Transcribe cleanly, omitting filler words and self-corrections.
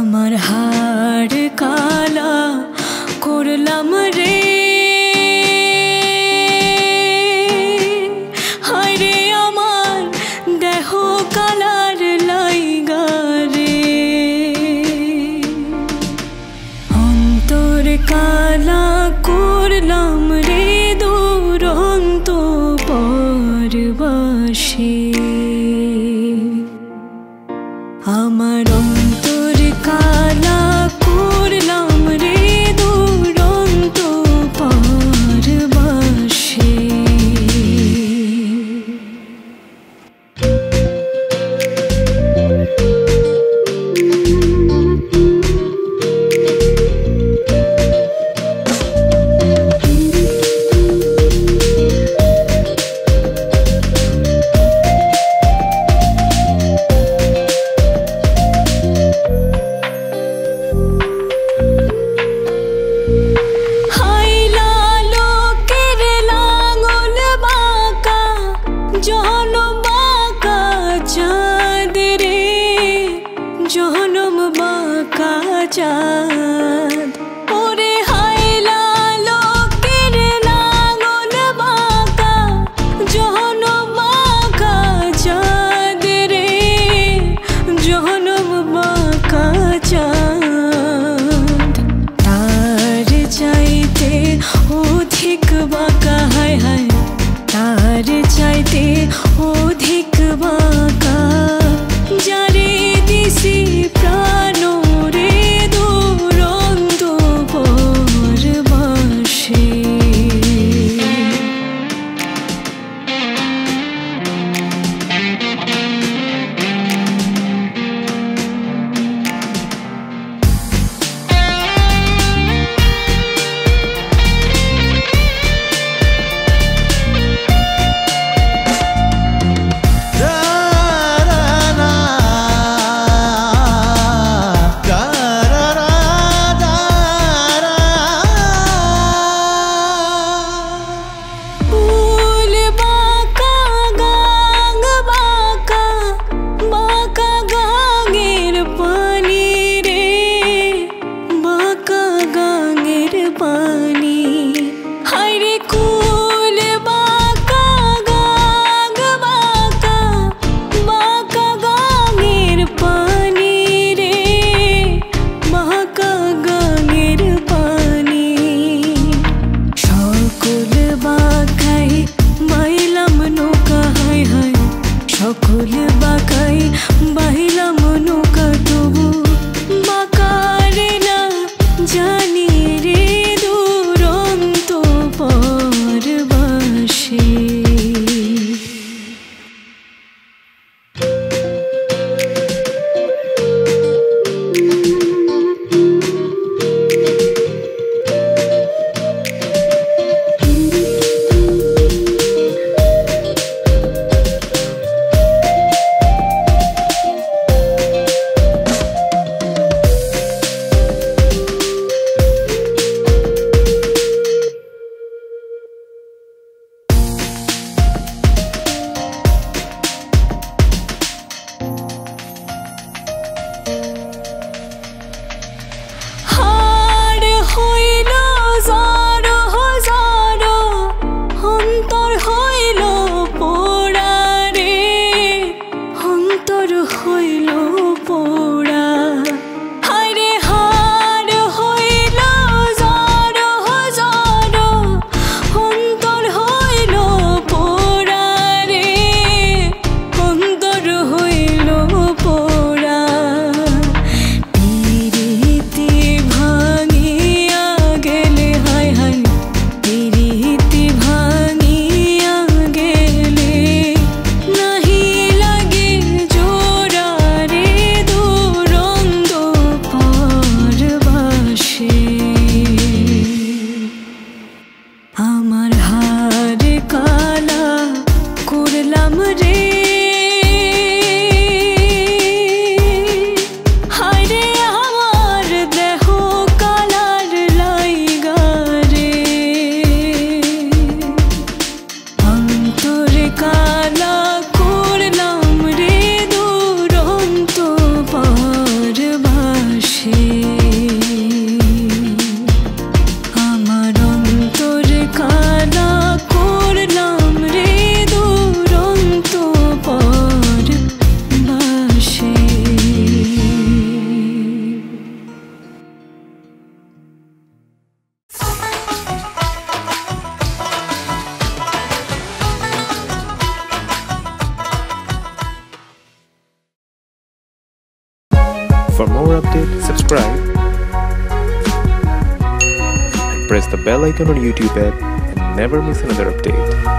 আমার হাড় কালা করলাম রে, হায় রে আমার দেহ কালার লাইগা রে, অন্তর কালা করলাম রে দুরন্ত পরবাসী। আমার অন্তর কালা করলাম রে দুরন্ত পরবাসী। জনম বাঁকা চাঁদ ওরে হায়লা লোকের লাঙল বাঁকা, জনম বাঁকা চাঁদ রে, জনম বাঁকা চাঁদ। তার চাইতে অধিক বাঁকা, হায় হায় তার চাইতে অধিক বাঁকা, যারে দিছি প্রাণ রে দুরন্ত পরবাসী। সকল বাঁকাই বাহিলাম নৌকা, তবু বাঁকারে না জানি রে দুরন্ত পরবাসী। For more updates, subscribe and press the bell icon on YouTube app and never miss another update.